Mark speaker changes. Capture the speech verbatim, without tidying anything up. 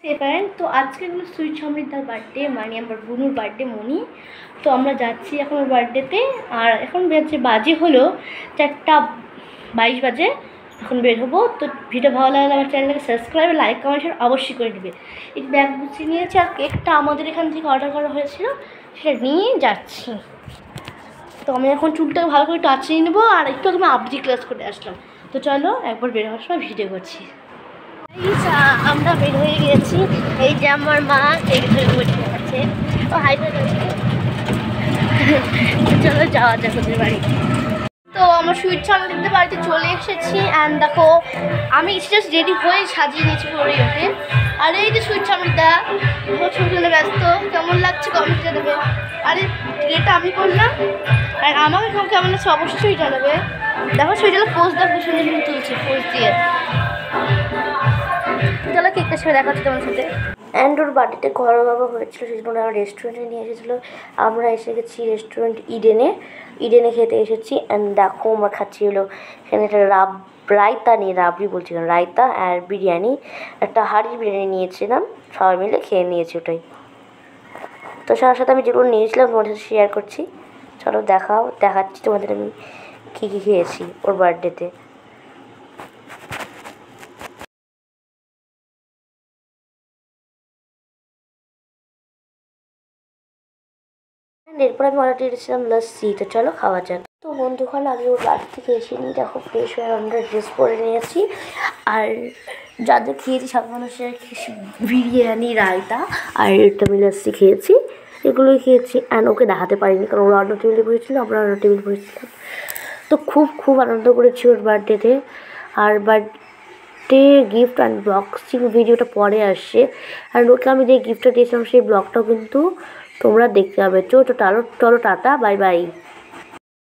Speaker 1: Seven তো আজকে হলো সুইট সমৃদ্ধার বার্থডে, মানে আমার বোনুর বার্থডে মনি। তো আমরা যাচ্ছি এখন ওর বার্থডেতে। আর এখন বেরোচ্ছে বাজে হলো চারটা বাইশ বাজে, এখন বের হবো। তো ভিডিও ভালো লাগলে আমার চ্যানেলকে সাবস্ক্রাইব, লাইক, কমেন্ট শেয়ার অবশ্যই করে দেবে। এই ব্যাগ গুছিয়ে নিয়েছি, আর কেকটা আমাদের এখান থেকে অর্ডার করা হয়েছিল, সেটা নিয়ে যাচ্ছি। তো আমি এখন চুলটাকে ভালো করে টাচিয়ে নেবো, আর একটু আমি আবজি ক্লাস করে আসলাম। তো চলো একবার বের হওয়ার সময় ভিডিও করছি। আমরা বের হয়ে গেছি। এই যে আমার মা কেক ধরে বসে আছে, ও হাই আছে। চলো যাওয়া যাক ওদের বাড়ি। তো আমার সুইট সমৃদ্ধ বাড়িতে চলে এসেছি। অ্যান্ড দেখো আমি জাস্ট রেডি হয়ে সাজিয়ে নিয়েছি পরে ওকে। আর এই যে সুইট সমৃদ্ধা ছবিগুলো ব্যস্ত, কেমন লাগছে কমেন্টে দেবে। আর এই এটা আমি করলাম, আর আমাকে কেমন লাগছে অবশ্যই জানাবে। দেখো সুইটগুলো পোজ দেখো সুন্দর সুন্দর তুলছে পোজ দিয়ে। চলো কেকটা সঙ্গে দেখাচ্ছি তোমার সাথে। অ্যান্ড ওর বাড়িতে ঘরোয়া বাবা হয়েছিল, সেই জন্য আমরা রেস্টুরেন্টে নিয়ে এসেছিলো। আমরা এসে গেছি রেস্টুরেন্ট ইডেনে ইডেনে খেতে এসেছি। অ্যান্ড দেখো আমরা খাচ্ছি হলো এখানে একটা রাব রায়তা নিয়ে রাবড়ি বলছি রায়তা আর বিরিয়ানি, একটা হাঁড়ি বিরিয়ানি নিয়েছিলাম, সবাই মিলে খেয়ে নিয়েছি ওটাই। তো সবার সাথে আমি যেগুলো নিয়েছিলাম তোমাদের সাথে শেয়ার করছি। চলো দেখাও দেখাচ্ছি তোমাদের আমি কী কী খেয়েছি ওর বার্থডেতে। এরপর আমি অর্ডার দিয়েছিলাম লস্যি। তো চলো খাওয়া যাক। তো বন্ধুক্ষণ আগে ওর বাড়ি থেকে এসে নিয়ে দেখো ফ্রেশ হয়ে আমরা ড্রেস পরে নিয়েছি। আর যাদের খেয়েছি সব মানুষের বিরিয়ানি রায়তা আর একটা আমি লস্যি খেয়েছি, এগুলোই খেয়েছি। অ্যান্ড ওকে দেখাতে পারিনি কারণ ওরা অন্য টেবিলে বসেছিল, আমরা অন্য টেবিল বসেছিলাম। তো খুব খুব আনন্দ করেছি ওর বার্থডেতে। আর বার্থডে গিফট আনবক্সিং ভিডিওটা পরে আসছে। আর ওকে আমি যে গিফটটা দিয়েছিলাম সেই ব্লগটাও কিন্তু তোমরা দেখতে পাবে। চলো চলো চলো টাটা, বাই বাই।